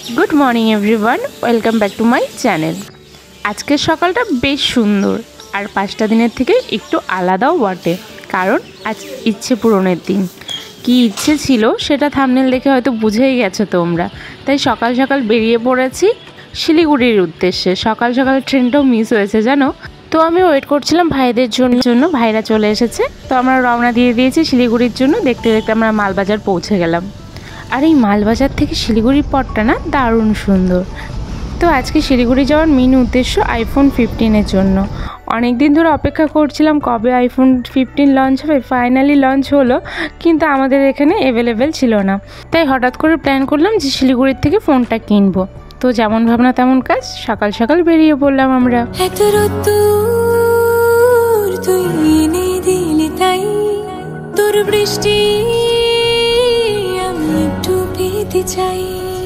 Good morning everyone, welcome back to my channel. आजके सकालटा बेश सुंदर और 5टा दिनेर थेके एकटू आलादाओ बटे, कारण आज इच्छे पूरণের दिन। कि इच्छे छिलो सेटा थाम्बनेल देखे हयतो बुझेई गेছো तोमरा। ताई सकाल सकाल बेरिये पड़ेছি শিলিগুড়ির उद्देश्ये। सकाल सकाल ट्रेनटाও मिस হয়েছে জানো। तो आमी वेट करছিলাম भाईদের জন্য, भाईरा चले एसेছে। तो আমরা রওনা দিয়ে দিয়েছি শিলিগুড়ির জন্য। দেখতে দেখতে আমরা মালবাজার পৌঁছে গেলাম। আর এই মালবাজার থেকে শিলিগুড়ির পথটা না দারুণ সুন্দর। তো আজকে শিলিগুড়ি যাওয়ার মেন উদ্দেশ্য আইফোন 15-এর জন্য। অনেক দিন ধরে অপেক্ষা করছিলাম কবে আইফোন 15 লঞ্চ হবে। ফাইনালি লঞ্চ হলো, কিন্তু আমাদের এখানে অ্যাভেলেবেল ছিল না। তাই হঠাৎ করে প্ল্যান করলাম যে শিলিগুড়ির থেকে ফোনটা কিনবো। তো যেমন ভাবনা তেমন কাজ, সকাল সকাল বেরিয়ে পড়লাম আমরা। তোর বৃষ্টি আমি একটু পেতে চাই।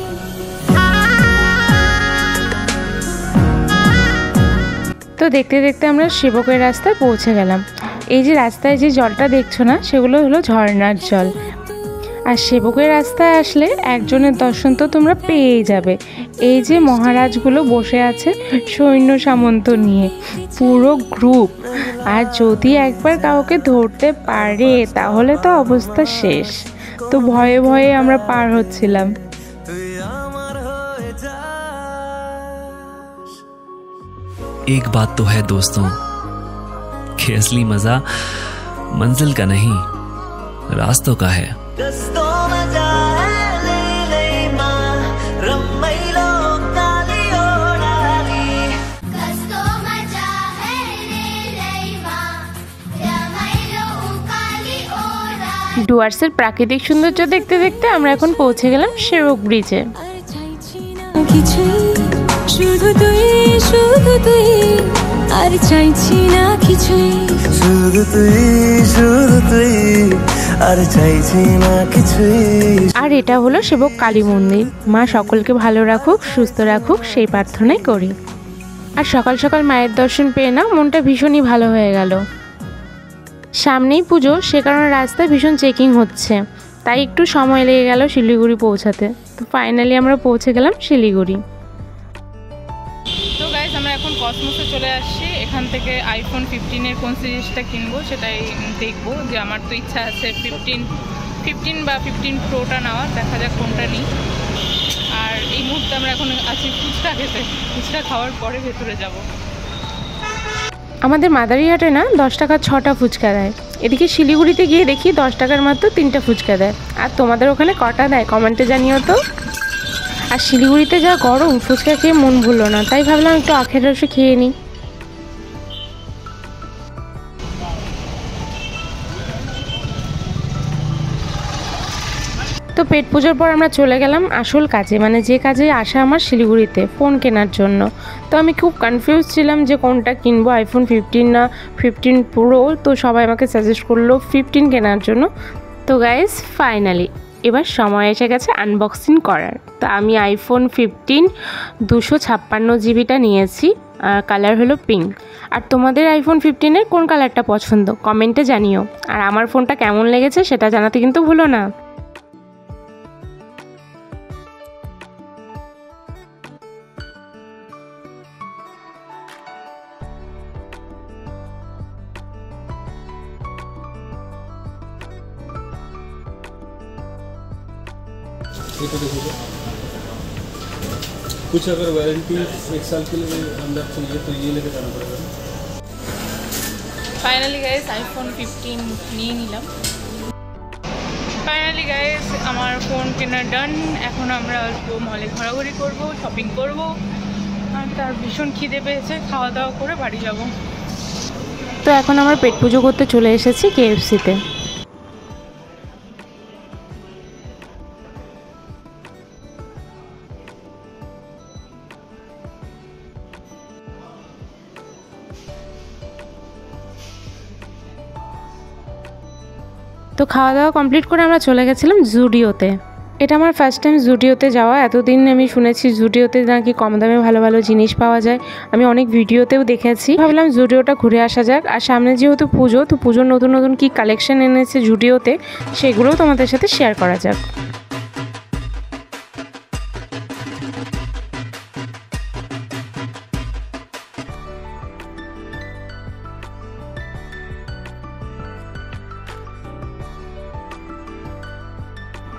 তো দেখতে দেখতে আমরা সেবকের রাস্তায় পৌঁছে গেলাম। এই যে রাস্তায় যে জলটা দেখছো না, সেগুলো হলো ঝর্ণার জল। আর সেবকের রাস্তায় আসলে একজনের দর্শন তো তোমরা পেয়েই যাবে। এই যে মহারাজগুলো বসে আছে সৈন্য সামন্ত নিয়ে, পুরো গ্রুপ। আর যদি একবার কাউকে ধরতে পারে তাহলে তো অবস্থা শেষ। তো ভয়ে ভয়ে আমরা পার হচ্ছিলাম। एक बात तो है दोस्तों कि असली मजा मंजिल का नहीं, रास्तों का है। ডুয়ার্সের প্রাকৃতিক সৌন্দর্য দেখতে দেখতে আমরা এখন পৌঁছে গেলাম সেবক ব্রিজে। শুধু তুই শুধু তুই আর চাইছি না কিছুই, শুধু তুই শুধু তুই আর চাইছি না কিছুই। আর এটা হলো সেবক কালী মন্দির। মা সকলকে ভালো রাখুক, সুস্থ রাখুক, সেই প্রার্থনাই করি। আর সকাল সকাল মায়ের দর্শন পেয়ে না মনটা ভীষণই ভালো হয়ে গেল। সামনেই পুজো, সে কারণে রাস্তায় ভীষণ চেকিং হচ্ছে, তাই একটু সময় লেগে গেল শিলিগুড়ি পৌঁছাতে। তো ফাইনালি আমরা পৌঁছে গেলাম শিলিগুড়ি। তো গাইস, আমরা এখন কসমোসে চলে আসছি। এখান থেকে আইফোন 15-এর কোন সিরিজটা কিনবো সেটাই দেখবো। যে আমার তো ইচ্ছা আছে 15 বা 15 প্রোটা নেওয়ার, দেখা যাক কোনটা নিই। আর এই মুহূর্তে আমরা এখন আছি ফুচকা খেতে। ফুচকা খাওয়ার পরে ভেতরে যাব। আমাদের মাদারিহাটে না 10 টাকার 6টা ফুচকা দেয়। এদিকে শিলিগুড়িতে গিয়ে দেখি 10 টাকার মাত্র 3টা ফুচকা দেয়। আর তোমাদের ওখানে কটা দেয় কমেন্টে জানিও তো। আর শিলিগুড়িতে যা গরম, ফুচকা খেয়ে মন ভুললো না, তাই ভাবলাম একটু আখের রসে খেয়ে নিই। তো পেট পুজোর পর আমরা চলে গেলাম আসল কাজে, মানে যে কাজে আসা আমার শিলিগুড়িতে ফোন কেনার জন্য। তো আমি খুব কনফিউজ ছিলাম যে কোনটা কিনবো, আইফোন 15 না 15 প্রো। তো সবাই আমাকে সাজেস্ট করলো 15 কেনার জন্য। তো গাইস, ফাইনালি এবার সময় এসে গেছে আনবক্সিং করার। তো আমি আইফোন 15 256 জিবিটা নিয়েছি। কালার হলো পিঙ্ক। আর তোমাদের আইফোন 15-এর কোন কালারটা পছন্দ কমেন্টে জানিও। আর আমার ফোনটা কেমন লেগেছে সেটা জানাতে কিন্তু ভুলো না। कुछ अगर वारंटी 1 साल के लिए अंदर चाहिए तो ये लेके जाना पड़ेगा। फाइनली गाइस, आईफोन 15 নিয়ে নিলাম। ফাইনালি গাইস, আমার ফোন কেনা ডান। এখন আমরা আসবো মলে, ঘোরাঘুরি করব, শপিং করব। আর তার ভীষণ খিদে পেয়েছে, খাওয়া দাওয়া করে বাড়ি যাব। তো এখন আমার পেট পুজো করতে চলে এসেছি KFC-তে। তো খাওয়া দাওয়া কমপ্লিট করে আমরা চলে গেছিলাম জুডিওতে। এটা আমার ফার্স্ট টাইম জুডিওতে যাওয়া। এতদিন আমি শুনেছি জুডিওতে নাকি কম দামে ভালো ভালো জিনিস পাওয়া যায়, আমি অনেক ভিডিওতেও দেখেছি। ভাবলাম জুডিওটা ঘুরে আসা যাক। আর সামনে যেহেতু পুজো, তো পুজোর নতুন নতুন কী কালেকশন এনেছে জুডিওতে, সেগুলোও তোমাদের সাথে শেয়ার করা যাক।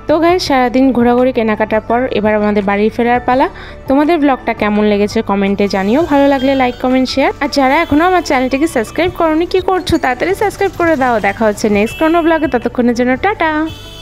তো গাইস সারাদিন ঘোরাঘুরি কেনাকাটার পর এবার আমাদের বাড়ি ফেরার পালা। তোমাদের ব্লগটা কেমন লেগেছে কমেন্টে জানিও, ভালো লাগলে লাইক কমেন্ট শেয়ার। আর যারা এখনও আমার চ্যানেলটিকে সাবস্ক্রাইব করোনি কি করছো, তাড়াতাড়ি সাবস্ক্রাইব করে দাও। দেখা হচ্ছে নেক্সট কোনো ব্লগে, ততক্ষণের জন্য টাটা।